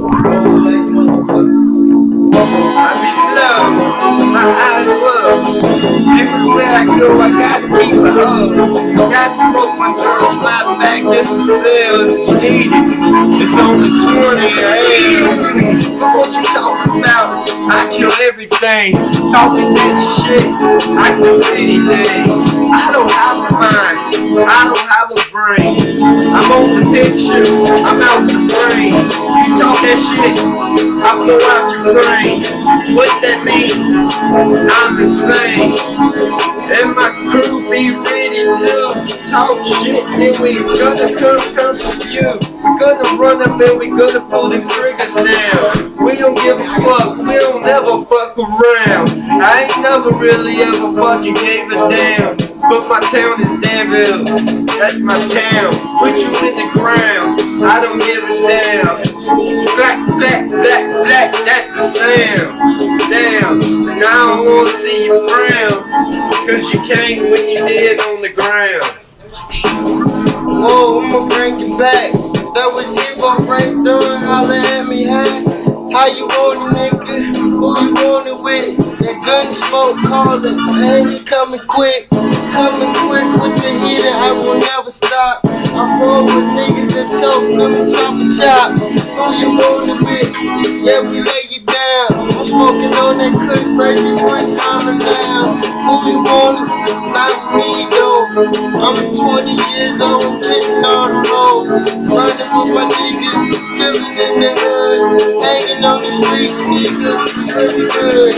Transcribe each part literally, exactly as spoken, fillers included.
Roll like motherfucker. I'm in love, my eyes love. Everywhere I go, I gotta keep a hug. Gotta smoke my drugs, my back, this for sale if you need it. It's only twenty a m. So what you talking about? I kill everything. Talking that shit, I do anything. I don't have a mind, I don't have a brain. I'm on the picture, I'm out the frame. You talk that shit, I blow out your brain. What that mean? I'm insane. And my crew be ready to talk shit. Then we gonna come, come to you. We gonna run up and we gonna pull them triggers now. We don't give a fuck, we don't never fuck around. I ain't never really ever fucking gave a damn. But my town is Danville, that's my town. Put you in the ground, I don't give a damn. Clack, clack, clack, clack, that's the sound. Damn, and I don't wanna see you frown, cause you came when you did on the ground. Whoa, I'ma bring you back. That was Evo right there, holla at me, hey. How you want it, nigga? Who you want it with? That gun smoke callin', hey, coming quick. Coming quick with the heat and I will never stop. I roll with niggas that choke them top of chops. Who you want it with? Yeah, we lay you down. I'm smoking on that kush, crazy boys hollering down. Who you want it? Not me though. I'm twenty years old, getting on the road. Running with my niggas, chillin' in the hood. Hanging on the streets, nigga, it's really good.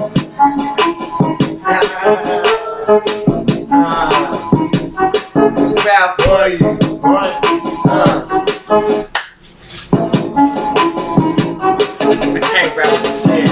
Rap for you. What? Uh. I can't rap this shit.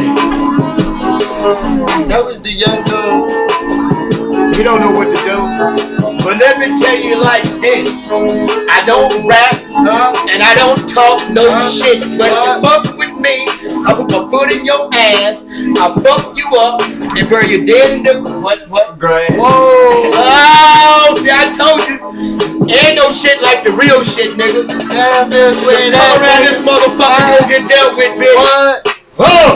That was the young dude. We don't know what to do. But let me tell you like this. I don't rap, uh, and I don't talk no uh, shit. But uh, you fuck with me, I put my foot in your ass, I fuck you up, and bury you dead in the what what grass. Whoa! Oh, see, I told you, ain't no shit like the real shit, nigga. Yeah, this way that around this motherfucker gonna get dealt with, bitch. What? Oh!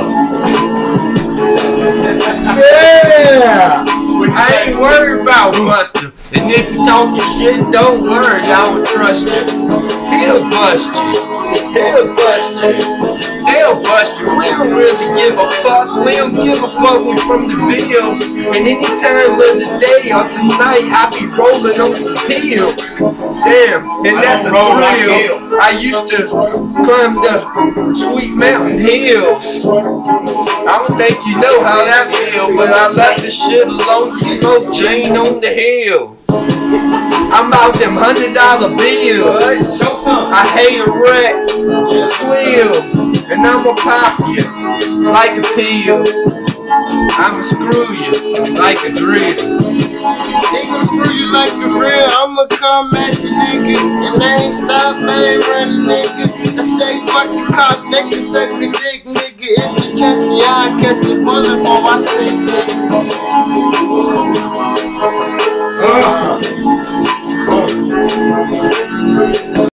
Yeah! I ain't worried about Buster. And if you talking shit, don't worry, I don't trust you. He'll bust you. He'll bust you. They'll bust you. We don't really give a fuck. We don't give a fuck we from the Ville. And any time of the day or the night, I be rolling on some pills. Damn, and that's a thrill. I used to climb the Sweet Mountain Hills. I don't think you know how that feel, but I left the shit alone to smoke Jane on the hill. I'm out them hundred dollar bills. Show some. I hate a wreck, squeal, and I'ma pop you like a pill. I'ma screw you like a drill. Nigga screw you like a drill. I'ma come at you, nigga, and I ain't stop, I ain't running, nigga. I say fuck the cops, they can suck a dick, nigga. If you catch me, I'll catch a bullet for my snakes, nigga.